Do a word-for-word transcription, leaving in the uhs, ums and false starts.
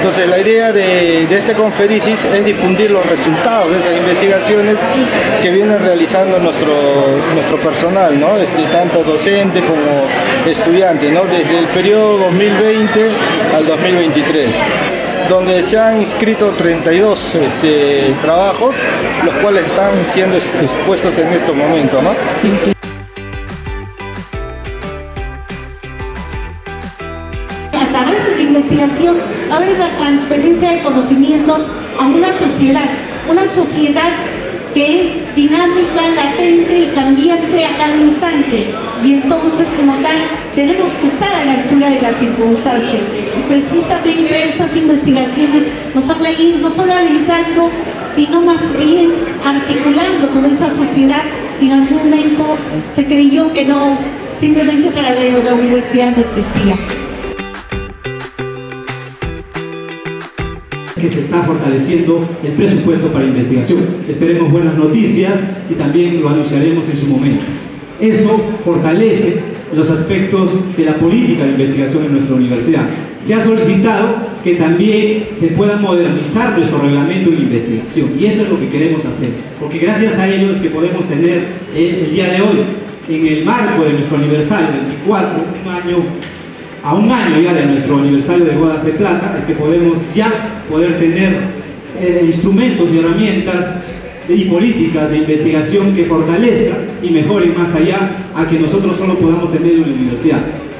Entonces la idea de, de este Conferecis es difundir los resultados de esas investigaciones que vienen realizando nuestro, nuestro personal, ¿no? Este, tanto docente como estudiante, ¿no? Desde el periodo dos mil veinte al dos mil veintitrés, donde se han inscrito treinta y dos este, trabajos, los cuales están siendo expuestos en estos momentos, ¿no? A través de la investigación va a haber la transferencia de conocimientos a una sociedad, una sociedad que es dinámica, latente y cambiante a cada instante. Y entonces, como tal, tenemos que estar a la altura de las circunstancias. Y precisamente estas investigaciones nos van a ir no solo alentando, sino más bien articulando con esa sociedad que en algún momento se creyó que no, simplemente para la universidad no existía. Que se está fortaleciendo el presupuesto para investigación. Esperemos buenas noticias y también lo anunciaremos en su momento. Eso fortalece los aspectos de la política de investigación en nuestra universidad. Se ha solicitado que también se pueda modernizar nuestro reglamento de investigación y eso es lo que queremos hacer, porque gracias a ello es que podemos tener eh, el día de hoy, en el marco de nuestro aniversario veinticuatro, un año a un año ya de nuestro aniversario de Bodas de Plata, es que podemos ya poder tener eh, instrumentos y herramientas y políticas de investigación que fortalezcan y mejoren más allá a que nosotros solo podamos tener en la universidad.